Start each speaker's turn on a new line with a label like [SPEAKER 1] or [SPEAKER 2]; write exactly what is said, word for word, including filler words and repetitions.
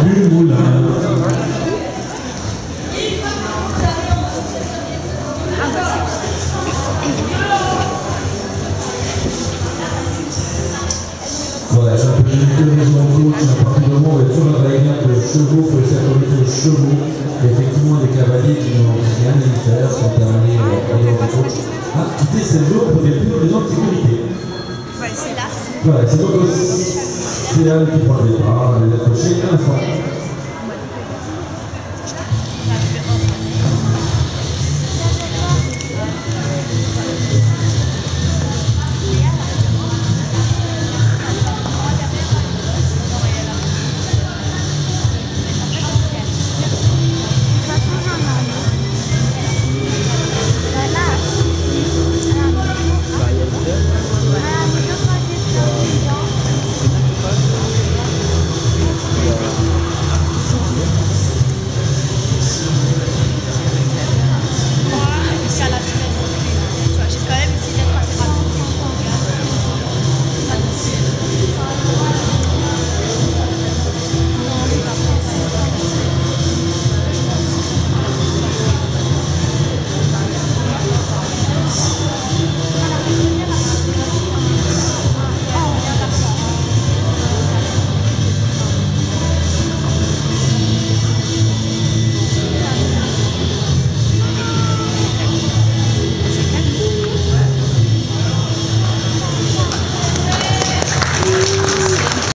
[SPEAKER 1] du moulin. Voilà, j'ai un peu de raison en coach, à partir du moment où il y a toujours un va-et-vient de chevaux, il faut laisser autoriser aux chevaux. Et effectivement, les cavaliers qui n'ont rien à y faire sont terminés en dehors du coach. Ah, quitter cette zone pour des plus raisons de sécurité.
[SPEAKER 2] Ouais, c'est là.
[SPEAKER 1] Voilà, c'est donc c'est elle qui prend le départ, elle est approchée un instant.